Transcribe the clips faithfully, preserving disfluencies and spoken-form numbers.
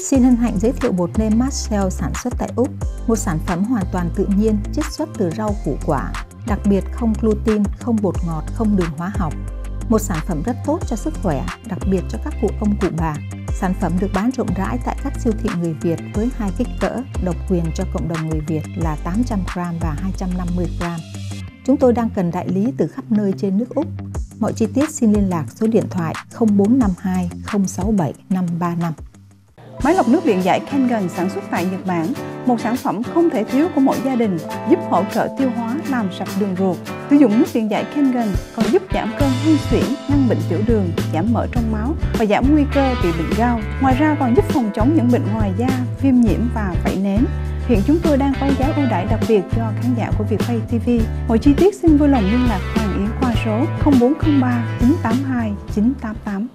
Xin hân hạnh giới thiệu bột nêm Marshall sản xuất tại Úc, một sản phẩm hoàn toàn tự nhiên chiết xuất từ rau củ quả, đặc biệt không gluten, không bột ngọt, không đường hóa học. Một sản phẩm rất tốt cho sức khỏe, đặc biệt cho các cụ ông cụ bà. Sản phẩm được bán rộng rãi tại các siêu thị người Việt với hai kích cỡ, độc quyền cho cộng đồng người Việt là tám trăm gam và hai trăm năm mươi gam. Chúng tôi đang cần đại lý từ khắp nơi trên nước Úc. Mọi chi tiết xin liên lạc số điện thoại không bốn năm hai không sáu bảy năm ba năm. Máy lọc nước điện giải Kangen sản xuất tại Nhật Bản, một sản phẩm không thể thiếu của mỗi gia đình, giúp hỗ trợ tiêu hóa, làm sạch đường ruột. Sử dụng nước điện giải Kangen còn giúp giảm cơn hen suyễn, ngăn bệnh tiểu đường, giảm mỡ trong máu và giảm nguy cơ bị bệnh gout. Ngoài ra còn giúp phòng chống những bệnh ngoài da, viêm nhiễm và vảy nến. Hiện chúng tôi đang có giá ưu đãi đặc biệt cho khán giả của Vietfay ti vi. Mọi chi tiết xin vui lòng liên lạc Hoàng Yến qua số không bốn không ba chín tám hai chín tám tám.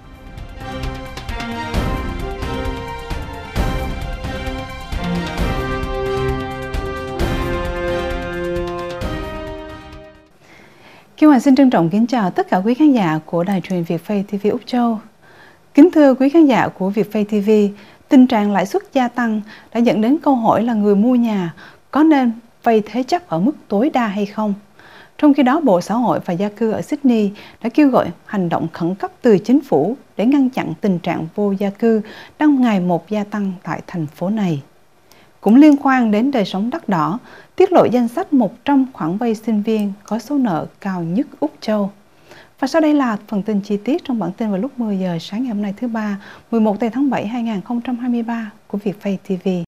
Kim Hoàng xin trân trọng kính chào tất cả quý khán giả của đài truyền Vietfay ti vi Úc Châu. Kính thưa quý khán giả của Vietfay ti vi, tình trạng lãi suất gia tăng đã dẫn đến câu hỏi là người mua nhà có nên vay thế chấp ở mức tối đa hay không? Trong khi đó, Bộ Xã hội và Gia cư ở Sydney đã kêu gọi hành động khẩn cấp từ chính phủ để ngăn chặn tình trạng vô gia cư đang ngày một gia tăng tại thành phố này. Cũng liên quan đến đời sống đắt đỏ, tiết lộ danh sách một trăm khoản vay sinh viên có số nợ cao nhất Úc Châu. Và sau đây là phần tin chi tiết trong bản tin vào lúc mười giờ sáng ngày hôm nay thứ ba, mười một tháng bảy hai nghìn không trăm hai mươi ba của Vietfay ti vi.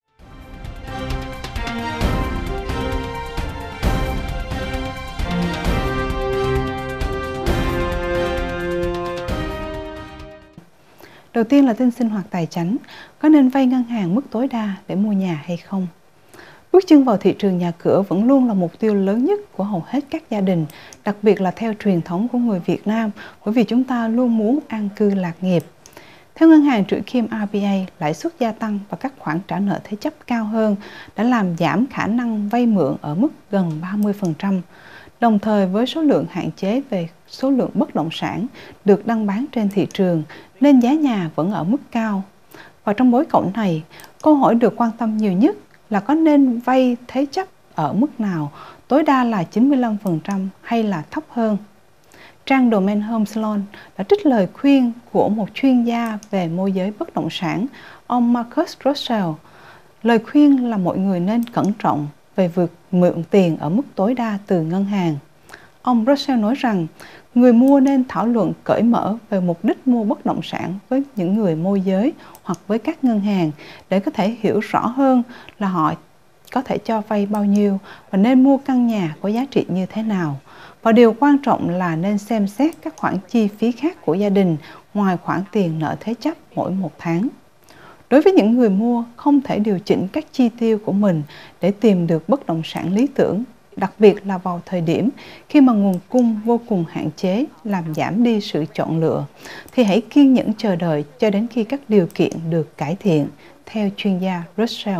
Đầu tiên là tin sinh hoạt tài chính, có nên vay ngân hàng mức tối đa để mua nhà hay không? Bước chân vào thị trường nhà cửa vẫn luôn là mục tiêu lớn nhất của hầu hết các gia đình, đặc biệt là theo truyền thống của người Việt Nam, bởi vì chúng ta luôn muốn an cư lạc nghiệp. Theo ngân hàng Trữ Kim rờ bê a, lãi suất gia tăng và các khoản trả nợ thế chấp cao hơn đã làm giảm khả năng vay mượn ở mức gần ba mươi phần trăm. Đồng thời với số lượng hạn chế về số lượng bất động sản được đăng bán trên thị trường nên giá nhà vẫn ở mức cao. Và trong bối cảnh này, câu hỏi được quan tâm nhiều nhất là có nên vay thế chấp ở mức nào, tối đa là chín mươi lăm phần trăm hay là thấp hơn. Trang Domain Home Salon đã trích lời khuyên của một chuyên gia về môi giới bất động sản, ông Marcus Russell. Lời khuyên là mọi người nên cẩn trọng về việc mượn tiền ở mức tối đa từ ngân hàng. Ông Russell nói rằng người mua nên thảo luận cởi mở về mục đích mua bất động sản với những người môi giới hoặc với các ngân hàng để có thể hiểu rõ hơn là họ có thể cho vay bao nhiêu và nên mua căn nhà có giá trị như thế nào. Và điều quan trọng là nên xem xét các khoản chi phí khác của gia đình ngoài khoản tiền nợ thế chấp mỗi một tháng. Đối với những người mua không thể điều chỉnh các chi tiêu của mình để tìm được bất động sản lý tưởng, đặc biệt là vào thời điểm khi mà nguồn cung vô cùng hạn chế làm giảm đi sự chọn lựa, thì hãy kiên nhẫn chờ đợi cho đến khi các điều kiện được cải thiện, theo chuyên gia Russell.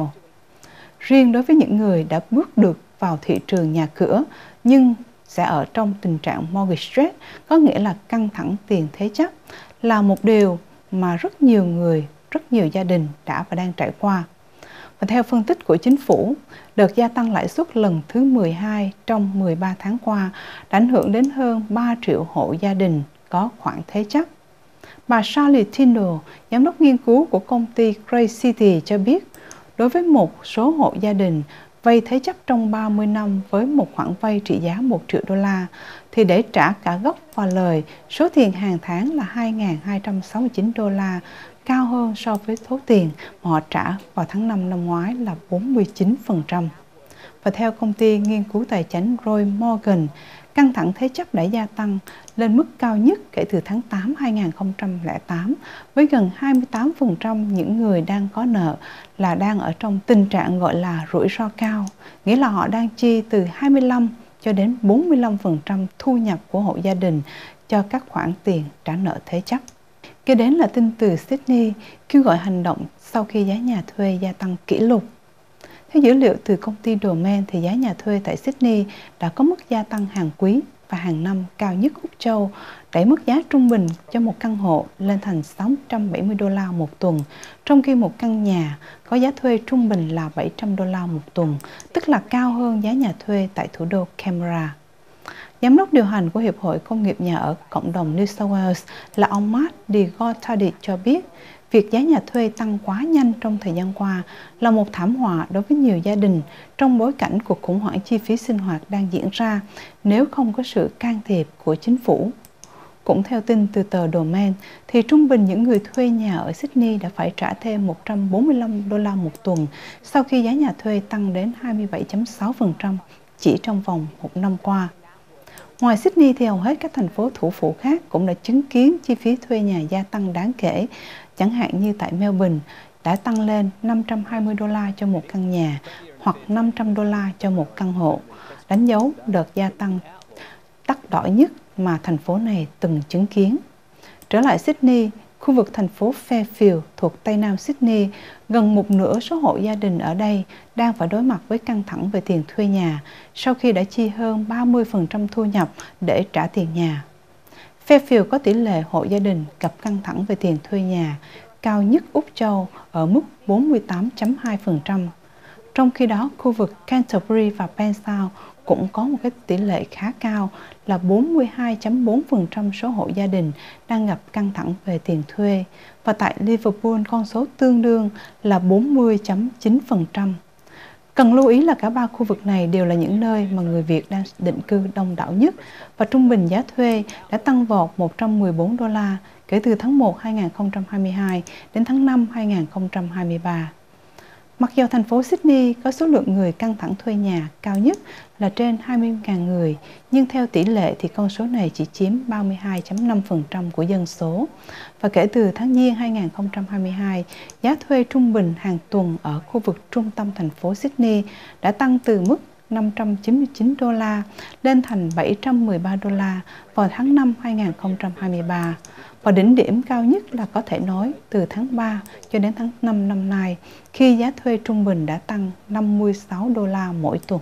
Riêng đối với những người đã bước được vào thị trường nhà cửa nhưng sẽ ở trong tình trạng mortgage stress, có nghĩa là căng thẳng tiền thế chấp, là một điều mà rất nhiều người, rất nhiều gia đình đã và đang trải qua. Và theo phân tích của chính phủ, đợt gia tăng lãi suất lần thứ mười hai trong mười ba tháng qua đã ảnh hưởng đến hơn ba triệu hộ gia đình có khoản thế chấp. Bà Sally Tindall, giám đốc nghiên cứu của công ty Gray City cho biết, đối với một số hộ gia đình vay thế chấp trong ba mươi năm với một khoản vay trị giá một triệu đô la, thì để trả cả gốc và lời, số tiền hàng tháng là hai nghìn hai trăm sáu mươi chín đô la, cao hơn so với số tiền mà họ trả vào tháng năm năm ngoái là bốn mươi chín phần trăm. Và theo công ty nghiên cứu tài chính Roy Morgan, căng thẳng thế chấp đã gia tăng lên mức cao nhất kể từ tháng tám hai nghìn không trăm lẻ tám, với gần hai mươi tám phần trăm những người đang có nợ là đang ở trong tình trạng gọi là rủi ro cao, nghĩa là họ đang chi từ hai mươi lăm cho đến bốn mươi lăm phần trăm thu nhập của hộ gia đình cho các khoản tiền trả nợ thế chấp. Kế đến là tin từ Sydney kêu gọi hành động sau khi giá nhà thuê gia tăng kỷ lục. Theo dữ liệu từ công ty Domain thì giá nhà thuê tại Sydney đã có mức gia tăng hàng quý và hàng năm cao nhất Úc Châu, đẩy mức giá trung bình cho một căn hộ lên thành sáu trăm bảy mươi đô la một tuần, trong khi một căn nhà có giá thuê trung bình là bảy trăm đô la một tuần, tức là cao hơn giá nhà thuê tại thủ đô Canberra. Giám đốc điều hành của Hiệp hội Công nghiệp Nhà ở Cộng đồng New South Wales là ông Mark de Gortadi cho biết, việc giá nhà thuê tăng quá nhanh trong thời gian qua là một thảm họa đối với nhiều gia đình trong bối cảnh cuộc khủng hoảng chi phí sinh hoạt đang diễn ra nếu không có sự can thiệp của chính phủ. Cũng theo tin từ tờ Domain, thì trung bình những người thuê nhà ở Sydney đã phải trả thêm một trăm bốn mươi lăm đô la một tuần sau khi giá nhà thuê tăng đến hai mươi bảy phẩy sáu phần trăm chỉ trong vòng một năm qua. Ngoài Sydney thì hầu hết các thành phố thủ phủ khác cũng đã chứng kiến chi phí thuê nhà gia tăng đáng kể, chẳng hạn như tại Melbourne đã tăng lên năm trăm hai mươi đô la cho một căn nhà hoặc năm trăm đô la cho một căn hộ, đánh dấu đợt gia tăng đắt đỏ nhất mà thành phố này từng chứng kiến. Trở lại Sydney, khu vực thành phố Fairfield thuộc Tây Nam Sydney, gần một nửa số hộ gia đình ở đây đang phải đối mặt với căng thẳng về tiền thuê nhà sau khi đã chi hơn ba mươi phần trăm thu nhập để trả tiền nhà. Fairfield có tỷ lệ hộ gia đình gặp căng thẳng về tiền thuê nhà cao nhất Úc Châu ở mức bốn mươi tám phẩy hai phần trăm. Trong khi đó, khu vực Canterbury và Pensouth cũng có một cái tỷ lệ khá cao là bốn mươi hai phẩy bốn phần trăm số hộ gia đình đang gặp căng thẳng về tiền thuê, và tại Liverpool con số tương đương là bốn mươi phẩy chín phần trăm. Cần lưu ý là cả ba khu vực này đều là những nơi mà người Việt đang định cư đông đảo nhất, và trung bình giá thuê đã tăng vọt một trăm mười bốn đô la kể từ tháng một năm hai nghìn không trăm hai mươi hai đến tháng năm năm hai nghìn không trăm hai mươi ba. Mặc dù thành phố Sydney có số lượng người căng thẳng thuê nhà cao nhất là trên hai mươi nghìn người, nhưng theo tỷ lệ thì con số này chỉ chiếm ba mươi hai phẩy năm phần trăm của dân số. Và kể từ tháng Giêng hai nghìn không trăm hai mươi hai, giá thuê trung bình hàng tuần ở khu vực trung tâm thành phố Sydney đã tăng từ mức năm trăm chín mươi chín đô la lên thành bảy trăm mười ba đô la vào tháng năm năm hai nghìn không trăm hai mươi ba. Và đỉnh điểm cao nhất là có thể nói từ tháng ba cho đến tháng năm năm nay, khi giá thuê trung bình đã tăng năm mươi sáu đô la mỗi tuần.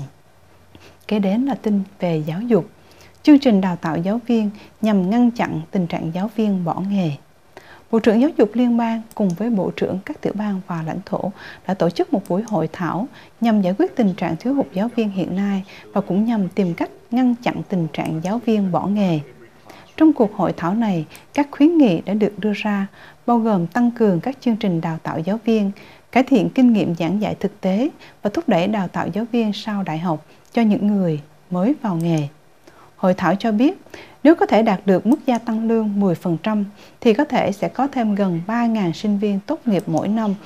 Kế đến là tin về giáo dục. Chương trình đào tạo giáo viên nhằm ngăn chặn tình trạng giáo viên bỏ nghề. Bộ trưởng Giáo dục Liên bang cùng với Bộ trưởng các tiểu bang và lãnh thổ đã tổ chức một buổi hội thảo nhằm giải quyết tình trạng thiếu hụt giáo viên hiện nay và cũng nhằm tìm cách ngăn chặn tình trạng giáo viên bỏ nghề. Trong cuộc hội thảo này, các khuyến nghị đã được đưa ra, bao gồm tăng cường các chương trình đào tạo giáo viên, cải thiện kinh nghiệm giảng dạy thực tế và thúc đẩy đào tạo giáo viên sau đại học cho những người mới vào nghề. Hội thảo cho biết, nếu có thể đạt được mức gia tăng lương mười phần trăm thì có thể sẽ có thêm gần ba nghìn sinh viên tốt nghiệp mỗi năm.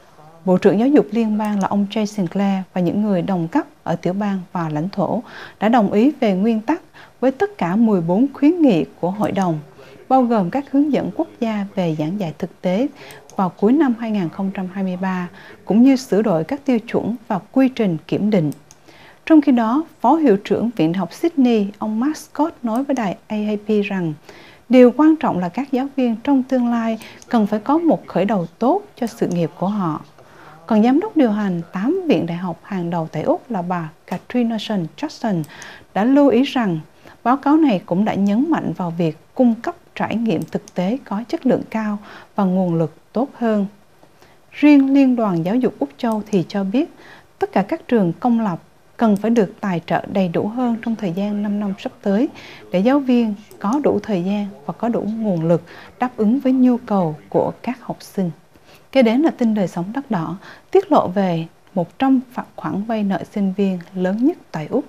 Bộ trưởng Giáo dục Liên bang là ông Jay Sinclair và những người đồng cấp ở tiểu bang và lãnh thổ đã đồng ý về nguyên tắc với tất cả mười bốn khuyến nghị của hội đồng, bao gồm các hướng dẫn quốc gia về giảng dạy thực tế vào cuối năm hai nghìn không trăm hai mươi ba, cũng như sửa đổi các tiêu chuẩn và quy trình kiểm định. Trong khi đó, Phó Hiệu trưởng Viện Đại học Sydney, ông Mark Scott nói với đài A A P rằng điều quan trọng là các giáo viên trong tương lai cần phải có một khởi đầu tốt cho sự nghiệp của họ. Còn giám đốc điều hành tám viện đại học hàng đầu tại Úc là bà Katrina Johnson đã lưu ý rằng báo cáo này cũng đã nhấn mạnh vào việc cung cấp trải nghiệm thực tế có chất lượng cao và nguồn lực tốt hơn. Riêng Liên đoàn Giáo dục Úc Châu thì cho biết tất cả các trường công lập cần phải được tài trợ đầy đủ hơn trong thời gian năm năm sắp tới để giáo viên có đủ thời gian và có đủ nguồn lực đáp ứng với nhu cầu của các học sinh. Kế đến là tin đời sống đắt đỏ, tiết lộ về một trăm khoản vay nợ sinh viên lớn nhất tại Úc.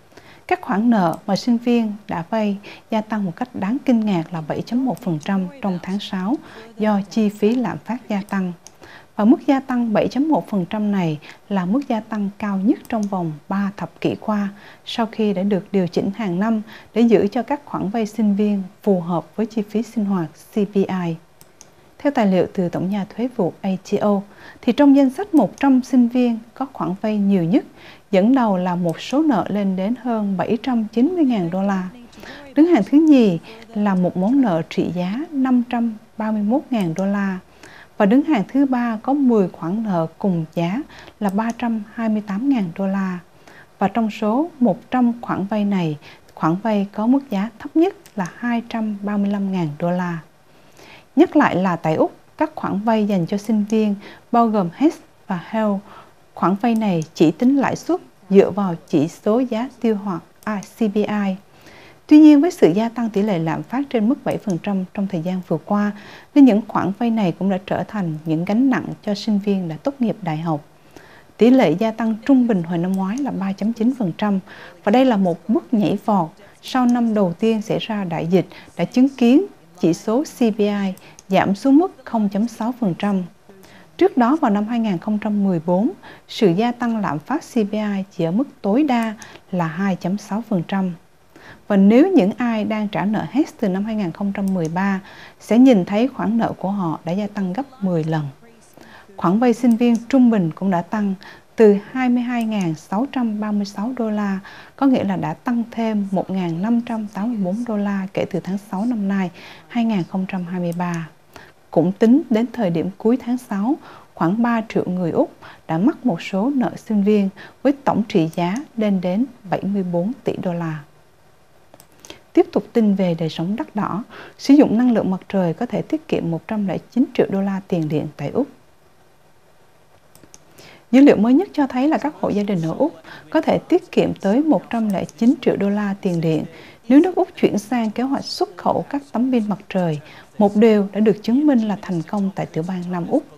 Các khoản nợ mà sinh viên đã vay gia tăng một cách đáng kinh ngạc là bảy phẩy một phần trăm trong tháng sáu do chi phí lạm phát gia tăng. Và mức gia tăng bảy phẩy một phần trăm này là mức gia tăng cao nhất trong vòng ba thập kỷ qua, sau khi đã được điều chỉnh hàng năm để giữ cho các khoản vay sinh viên phù hợp với chi phí sinh hoạt C P I. Theo tài liệu từ Tổng nhà thuế vụ A T O, thì trong danh sách một trăm sinh viên có khoản vay nhiều nhất, dẫn đầu là một số nợ lên đến hơn bảy trăm chín mươi nghìn đô la. Đứng hàng thứ nhì là một món nợ trị giá năm trăm ba mươi mốt nghìn đô la. Và đứng hàng thứ ba có mười khoản nợ cùng giá là ba trăm hai mươi tám nghìn đô la. Và trong số một trăm khoản vay này, khoản vay có mức giá thấp nhất là hai trăm ba mươi lăm nghìn đô la. Nhắc lại là tại Úc, các khoản vay dành cho sinh viên bao gồm hát e ét và Health. Khoản vay này chỉ tính lãi suất dựa vào chỉ số giá tiêu hoặc xê pê i. Tuy nhiên, với sự gia tăng tỷ lệ lạm phát trên mức bảy phần trăm trong thời gian vừa qua, nên những khoản vay này cũng đã trở thành những gánh nặng cho sinh viên đã tốt nghiệp đại học. Tỷ lệ gia tăng trung bình hồi năm ngoái là ba phẩy chín phần trăm, và đây là một bước nhảy vọt sau năm đầu tiên xảy ra đại dịch đã chứng kiến chỉ số xê pê i giảm xuống mức không phẩy sáu phần trăm. Trước đó vào năm hai nghìn không trăm mười bốn, sự gia tăng lạm phát xê pê i chỉ ở mức tối đa là hai phẩy sáu phần trăm. Và nếu những ai đang trả nợ hát e ét từ năm hai nghìn không trăm mười ba sẽ nhìn thấy khoản nợ của họ đã gia tăng gấp mười lần. Khoản vay sinh viên trung bình cũng đã tăng từ hai mươi hai nghìn sáu trăm ba mươi sáu đô la, có nghĩa là đã tăng thêm một nghìn năm trăm tám mươi tư đô la kể từ tháng sáu năm nay hai nghìn không trăm hai mươi ba. Cũng tính đến thời điểm cuối tháng sáu, khoảng ba triệu người Úc đã mắc một số nợ sinh viên với tổng trị giá lên đến bảy mươi tư tỷ đô la. Tiếp tục tin về đời sống đắt đỏ, sử dụng năng lượng mặt trời có thể tiết kiệm một trăm lẻ chín triệu đô la tiền điện tại Úc. Dữ liệu mới nhất cho thấy là các hộ gia đình ở Úc có thể tiết kiệm tới một trăm lẻ chín triệu đô la tiền điện nếu nước Úc chuyển sang kế hoạch xuất khẩu các tấm pin mặt trời, một điều đã được chứng minh là thành công tại tiểu bang Nam Úc.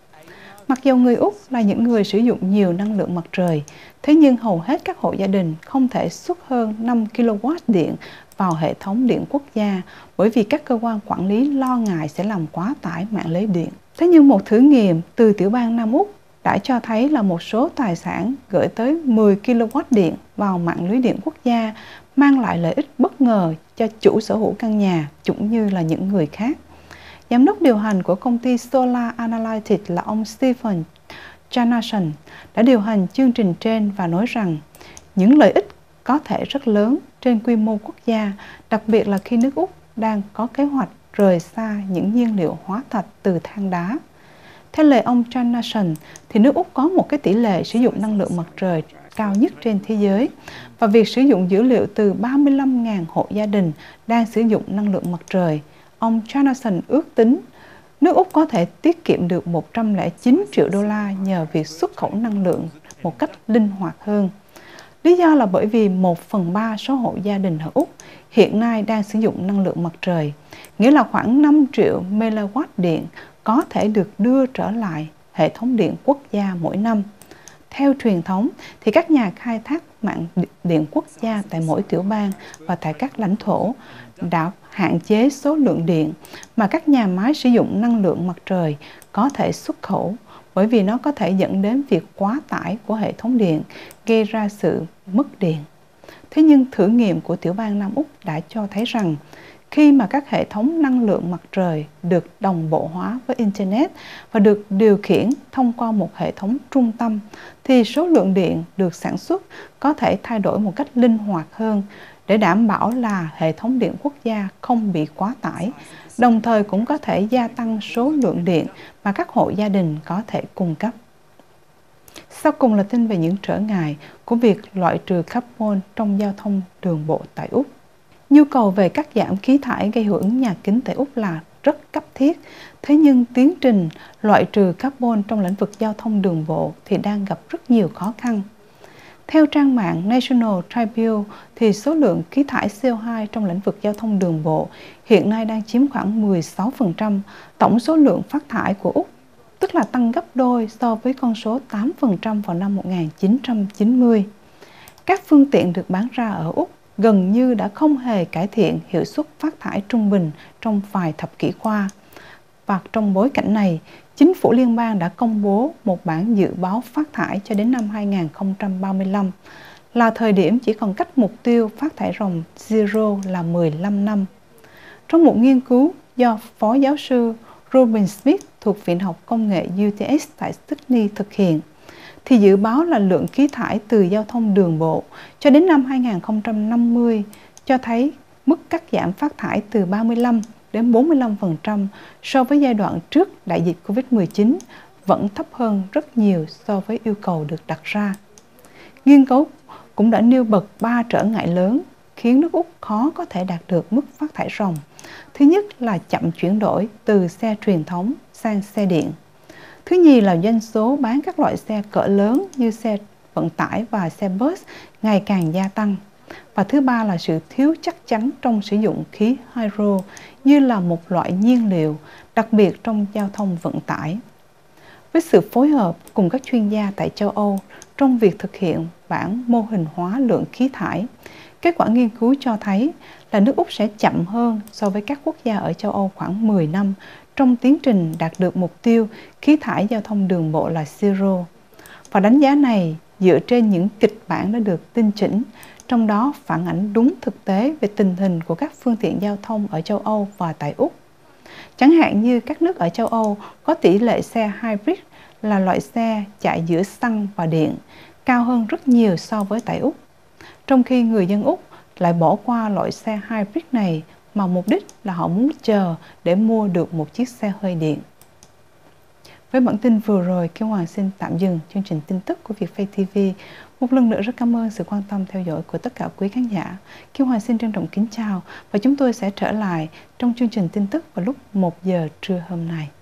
Mặc dù người Úc là những người sử dụng nhiều năng lượng mặt trời, thế nhưng hầu hết các hộ gia đình không thể xuất hơn năm ki lô oát điện vào hệ thống điện quốc gia bởi vì các cơ quan quản lý lo ngại sẽ làm quá tải mạng lưới điện. Thế nhưng một thử nghiệm từ tiểu bang Nam Úc đã cho thấy là một số tài sản gửi tới mười ki lô oát điện vào mạng lưới điện quốc gia mang lại lợi ích bất ngờ cho chủ sở hữu căn nhà cũng như là những người khác. Giám đốc điều hành của công ty Solar Analytics là ông Stephen Janason đã điều hành chương trình trên và nói rằng những lợi ích có thể rất lớn trên quy mô quốc gia, đặc biệt là khi nước Úc đang có kế hoạch rời xa những nhiên liệu hóa thạch từ than đá. Theo lời ông Janason, thì nước Úc có một cái tỷ lệ sử dụng năng lượng mặt trời cao nhất trên thế giới, và việc sử dụng dữ liệu từ ba mươi lăm nghìn hộ gia đình đang sử dụng năng lượng mặt trời. Ông Janason ước tính nước Úc có thể tiết kiệm được một trăm lẻ chín triệu đô la nhờ việc xuất khẩu năng lượng một cách linh hoạt hơn. Lý do là bởi vì một phần ba số hộ gia đình ở Úc hiện nay đang sử dụng năng lượng mặt trời, nghĩa là khoảng năm triệu mê ga oát điện có thể được đưa trở lại hệ thống điện quốc gia mỗi năm. Theo truyền thống, thì các nhà khai thác mạng điện quốc gia tại mỗi tiểu bang và tại các lãnh thổ đã hạn chế số lượng điện mà các nhà máy sử dụng năng lượng mặt trời có thể xuất khẩu, bởi vì nó có thể dẫn đến việc quá tải của hệ thống điện, gây ra sự mất điện. Thế nhưng thử nghiệm của tiểu bang Nam Úc đã cho thấy rằng khi mà các hệ thống năng lượng mặt trời được đồng bộ hóa với Internet và được điều khiển thông qua một hệ thống trung tâm, thì số lượng điện được sản xuất có thể thay đổi một cách linh hoạt hơn để đảm bảo là hệ thống điện quốc gia không bị quá tải, đồng thời cũng có thể gia tăng số lượng điện mà các hộ gia đình có thể cung cấp. Sau cùng là tin về những trở ngại của việc loại trừ carbon trong giao thông đường bộ tại Úc. Nhu cầu về cắt giảm khí thải gây hiệu ứng nhà kính tại Úc là rất cấp thiết, thế nhưng tiến trình loại trừ carbon trong lĩnh vực giao thông đường bộ thì đang gặp rất nhiều khó khăn. Theo trang mạng National Tribune, thì số lượng khí thải xê o hai trong lĩnh vực giao thông đường bộ hiện nay đang chiếm khoảng mười sáu phần trăm tổng số lượng phát thải của Úc, tức là tăng gấp đôi so với con số tám phần trăm vào năm một nghìn chín trăm chín mươi. Các phương tiện được bán ra ở Úc gần như đã không hề cải thiện hiệu suất phát thải trung bình trong vài thập kỷ qua. Và trong bối cảnh này, chính phủ liên bang đã công bố một bản dự báo phát thải cho đến năm hai nghìn không trăm ba mươi lăm, là thời điểm chỉ còn cách mục tiêu phát thải ròng Zero là mười lăm năm. Trong một nghiên cứu do Phó giáo sư Robin Smith thuộc Viện học Công nghệ u tê ét tại Sydney thực hiện, thì dự báo là lượng khí thải từ giao thông đường bộ cho đến năm hai nghìn không trăm năm mươi cho thấy mức cắt giảm phát thải từ ba mươi lăm đến bốn mươi lăm phần trăm so với giai đoạn trước đại dịch Covid mười chín vẫn thấp hơn rất nhiều so với yêu cầu được đặt ra. Nghiên cứu cũng đã nêu bật ba trở ngại lớn khiến nước Úc khó có thể đạt được mức phát thải ròng. Thứ nhất là chậm chuyển đổi từ xe truyền thống sang xe điện. Thứ nhì là doanh số bán các loại xe cỡ lớn như xe vận tải và xe bus ngày càng gia tăng. Và thứ ba là sự thiếu chắc chắn trong sử dụng khí hydro như là một loại nhiên liệu, đặc biệt trong giao thông vận tải. Với sự phối hợp cùng các chuyên gia tại châu Âu trong việc thực hiện bản mô hình hóa lượng khí thải, kết quả nghiên cứu cho thấy là nước Úc sẽ chậm hơn so với các quốc gia ở châu Âu khoảng mười năm trong tiến trình đạt được mục tiêu khí thải giao thông đường bộ là zero. Và đánh giá này dựa trên những kịch bản đã được tinh chỉnh, trong đó phản ánh đúng thực tế về tình hình của các phương tiện giao thông ở châu Âu và tại Úc. Chẳng hạn như các nước ở châu Âu có tỷ lệ xe hybrid là loại xe chạy giữa xăng và điện cao hơn rất nhiều so với tại Úc, trong khi người dân Úc lại bỏ qua loại xe hybrid này mà mục đích là họ muốn chờ để mua được một chiếc xe hơi điện. Với bản tin vừa rồi, Kim Hoàng xin tạm dừng chương trình tin tức của Vietfay ti vi. Một lần nữa rất cảm ơn sự quan tâm theo dõi của tất cả quý khán giả. Kim Hoàng xin trân trọng kính chào và chúng tôi sẽ trở lại trong chương trình tin tức vào lúc một giờ trưa hôm nay.